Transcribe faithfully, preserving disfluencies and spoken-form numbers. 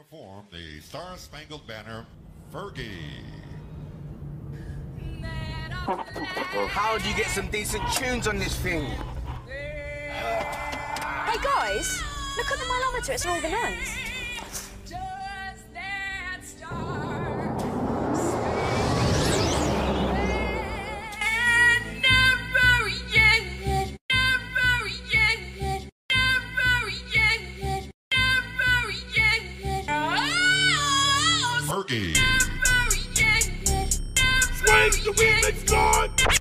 perform the Star Spangled Banner, Fergie. How do you get some decent tunes on this thing? Hey guys, look at the mileometer, it's Northern Lights. Fergie. Swing the remix, Lord!